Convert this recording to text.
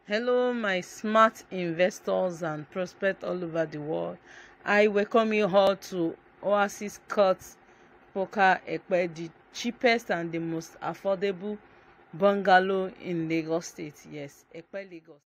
Hello, my smart investors and prospects all over the world. I welcome you all to Oasis Court, Poka, the cheapest and the most affordable bungalow in Lagos State. Yes, Lagos.